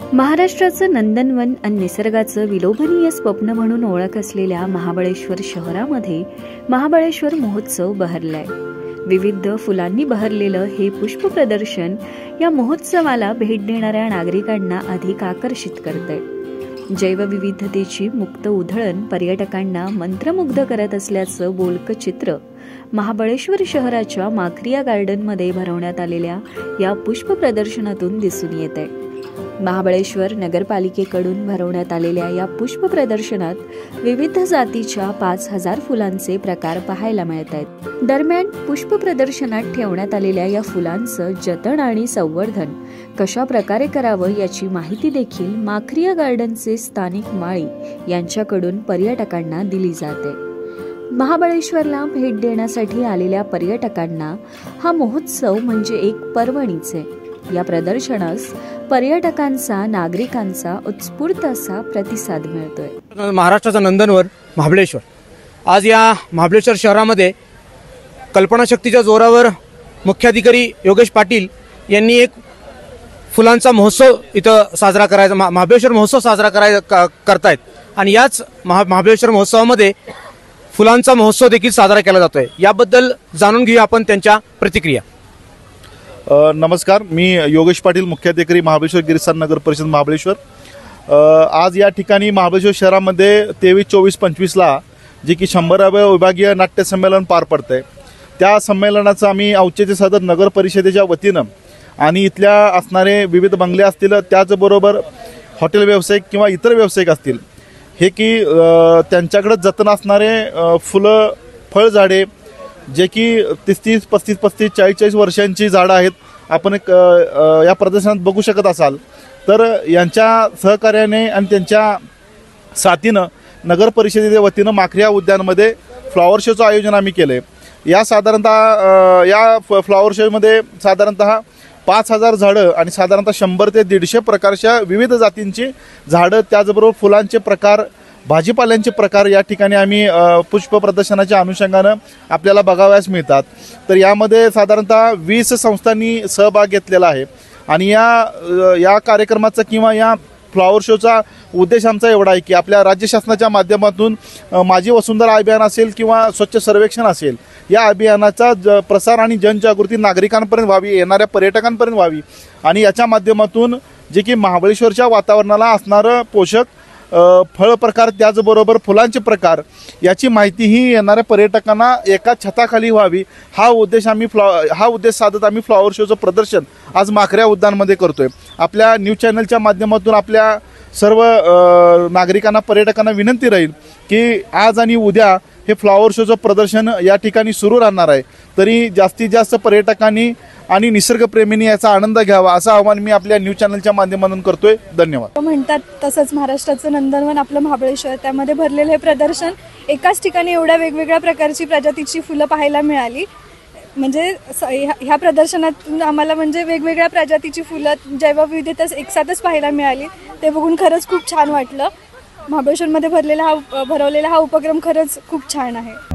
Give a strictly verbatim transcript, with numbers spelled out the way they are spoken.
महाराष्ट्राचं नंदनवन आणि निसर्गाचं विलोभनीय स्वप्न म्हणून ओळख असलेल्या महाबळेश्वर शहरामध्ये महाबळेश्वर महोत्सव बहरलाय। विविध फुलांनी बहरलेलं हे पुष्प प्रदर्शन या महोत्सवाला भेट देणाऱ्या नागरिकांना अधिक आकर्षित करतंय। जैवविविधतेची मुक्त उधळण पर्यटकांना मंत्रमुग्ध करत असल्याचं बोलकं चित्र महाबळेश्वर शहराच्या माखरिया गार्डनमध्ये भरवण्यात आलेल्या या पुष्प प्रदर्शनातून दिसून येतंय। महाबळेश्वर नगरपालिकेकडून भरवण्यात आलेल्या या पुष्प प्रदर्शनात विविध जातीच्या पाच हजार फुलांचे प्रकार पाहायला मिळत आहेत। दरम्यान पुष्प प्रदर्शनात ठेवण्यात आलेल्या या फुलांचं जतन आणि संवर्धन कशा प्रकारे करावं याची माहिती देखील माखरिया गार्डनचे स्थानिक माळी यांच्याकडून पर्यटकांना दिली जाते। महाबळेश्वरला भेट देण्यासाठी आलेल्या पर्यटकांना हा महोत्सव म्हणजे एक पर्वणीच आहे। या प्रदर्शनास पर्यटकांचा नागरिकांचा उत्स्फूर्त असा प्रतिसाद मिळतोय। महाराष्ट्राचं नंदनवन महाबळेश्वर आज या महाबळेश्वर शहरामध्ये कल्पनाशक्तीच्या जोरावर मुख्याधिकारी योगेश पाटील यांनी एक फुलांचा महोत्सव इथं साजरा करायचा महाबळेश्वर महोत्सव साजरा करायचा करतायत आणि याच महा महाबळेश्वर महोत्सवामध्ये फुलांचा महोत्सव देखील साजरा केला जातोय। याबद्दल जाणून घेऊया आपण त्यांच्या प्रतिक्रिया। नमस्कार, मी योगेश पाटील, मुख्याधिकारी महाबळेश्वर गिरिस्थान नगर परिषद महाबळेश्वर। आज या ठिकाणी महाबळेश्वर शहरामध्ये तेवीस चोवीस पंचवीसला जे की शंभराव्या विभागीय नाट्य संमेलन पार पडतंय, त्या संमेलनाचं आम्ही औचित्य साधत नगर परिषदेच्या वतीनं आणि इथल्या असणारे विविध बंगले असतील, त्याचबरोबर हॉटेल व्यावसायिक किंवा इतर व्यावसायिक असतील, हे की त्यांच्याकडे जतन असणारे फुलं फळझाडे जे की तीस तीस पस्तीस पस्तीस चाळीस चाळीस वर्षांची झाडं आहेत, आपण एक या प्रदर्शनात बघू शकत असाल। तर यांच्या सहकार्याने आणि त्यांच्या साथीनं नगर परिषदेच्या वतीनं माखरिया उद्यानमध्ये फ्लॉवर शोचं आयोजन आम्ही केलं आहे। या साधारणतः या फ्लॉवर शोमध्ये साधारणतः पाच हजार झाडं आणि साधारणतः शंभर ते दीडशे प्रकारच्या विविध जातींची झाडं, त्याचबरोबर फुलांचे प्रकार, भाजीपाल्यांचे प्रकार या ठिकाणी आम्ही पुष्प प्रदर्शनाच्या अनुषंगानं आपल्याला बघावयास मिळतात। तर यामध्ये साधारणतः वीस संस्थांनी सहभाग घेतलेला आहे आणि या या कार्यक्रमाचा किंवा या फ्लॉवर शोचा उद्देश आमचा एवढा आहे की आपल्या राज्य शासनाच्या माध्यमातून माझी वसुंधरा अभियान असेल किंवा स्वच्छ सर्वेक्षण असेल, या अभियानाचा ज प्रसार आणि जनजागृती नागरिकांपर्यंत व्हावी, येणाऱ्या पर्यटकांपर्यंत व्हावी आणि याच्या माध्यमातून जे की महाबळेश्वरच्या वातावरणाला असणारं पोषक फळ प्रकार, त्याचबरोबर फुलांचे प्रकार याची माहितीही येणाऱ्या पर्यटकांना एका छताखाली व्हावी, हा उद्देश आम्ही फ्लॉ हा उद्देश साधत आम्ही फ्लॉवर शोचं प्रदर्शन आज माखरिया उद्यानमध्ये करतोय। आपल्या न्यूज चॅनलच्या माध्यमातून आपल्या सर्व नागरिकांना, पर्यटकांना विनंती राहील की आज आणि उद्या हे फ्लॉवर शोचं प्रदर्शन या ठिकाणी सुरू राहणार आहे, तरी जास्तीत जास्त पर्यटकांनी आणि निसर्गप्रेमींनी याचा आनंद घ्यावा असं आवाहन मी आपल्या न्यूज चॅनलच्या माध्यमातून करतोय। धन्यवाद। म्हणतात तसंच महाराष्ट्राचं नंदनवन आपलं महाबळेश्वर, त्यामध्ये भरलेलं हे प्रदर्शन एकाच ठिकाणी एवढ्या वेगवेगळ्या प्रकारची प्रजातीची फुलं पाहायला मिळाली। म्हणजे ह्या प्रदर्शनातून आम्हाला म्हणजे वेगवेगळ्या प्रजातीची फुलं जैवविविधता एकसाथच पाहायला मिळाली, ते बघून खरंच खूप छान वाटलं। महाबळेश्वरमध्ये भरलेला हा भरवलेला हा उपक्रम खरंच खूप छान आहे।